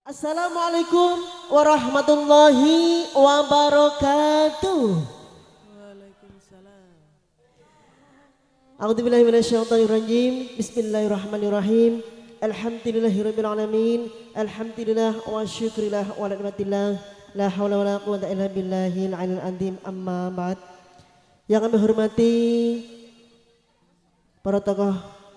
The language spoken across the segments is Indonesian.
Assalamualaikum warahmatullahi wabarakatuh. Waalaikumsalam. A'udzubillahi minasyaitonirrajim. Bismillahirrahmanirrahim. Alhamdulillahirabbil alamin. Alhamdulillah wa syukrillah wa nikmatillah. La haula wala quwwata illa billahil aliyil azim. Amma ba'd. Yang kami hormati para tokoh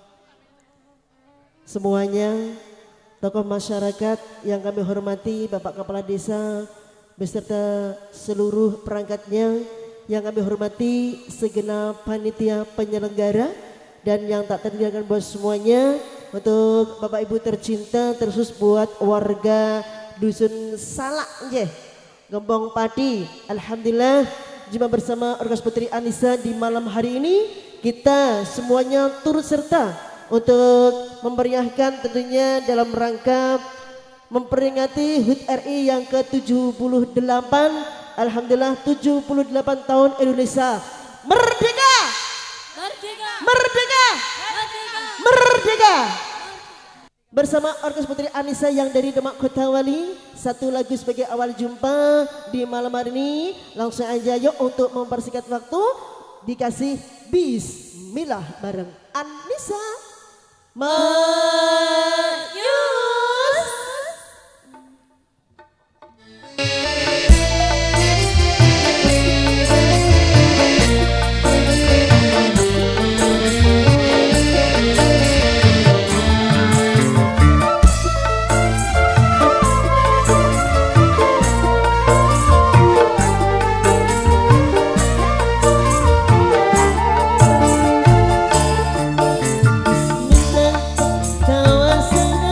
semuanya, tokoh masyarakat yang kami hormati, Bapak Kepala Desa beserta seluruh perangkatnya, yang kami hormati segenap panitia penyelenggara, dan yang tak tertinggalkan buat semuanya, untuk Bapak Ibu tercinta, terkhusus buat warga Dusun Salak Gembong Padi. Alhamdulillah jumpa bersama Orgas Putri Anissa di malam hari ini. Kita semuanya turut serta untuk memeriahkan tentunya dalam rangka memperingati HUT RI yang ke-78. Alhamdulillah 78 tahun Indonesia merdeka. Merdeka. Merdeka. Merdeka. Merdeka. Bersama Orkes Putri Anissa yang dari Demak Kota Wali, satu lagu sebagai awal jumpa di malam hari ini. Langsung aja yuk untuk mempersingkat waktu, dikasih bismillah bareng Anissa Mayus. Kawasan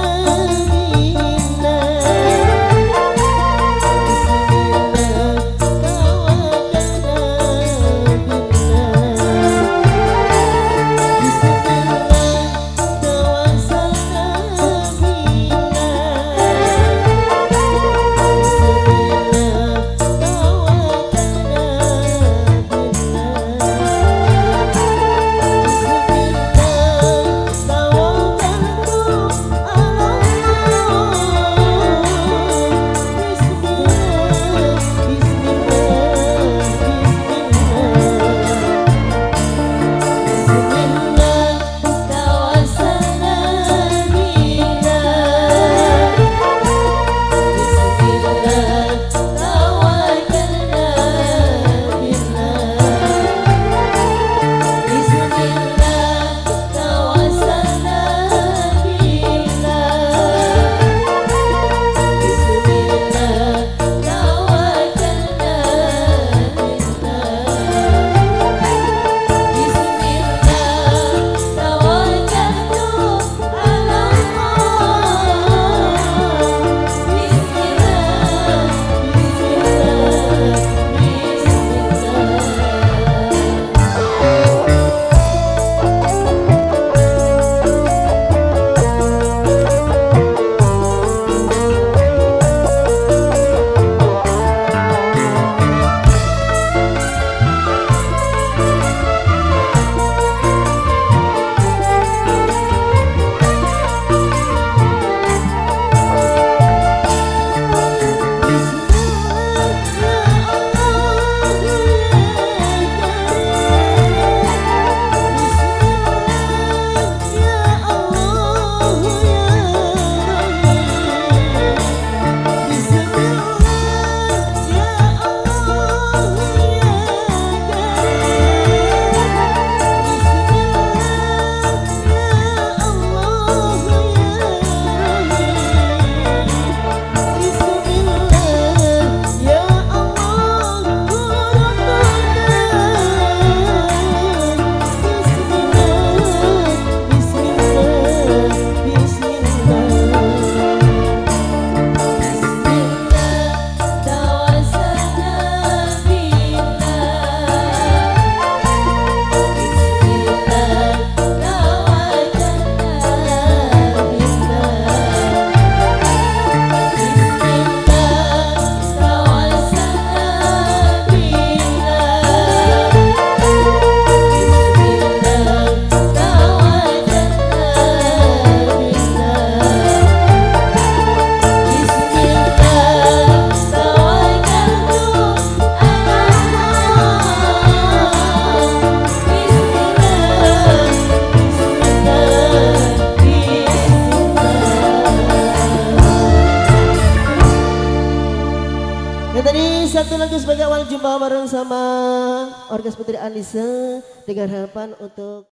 Ya tadi satu lagu sebagai awal jumpa bareng sama Orkes Putri Anissa dengan harapan untuk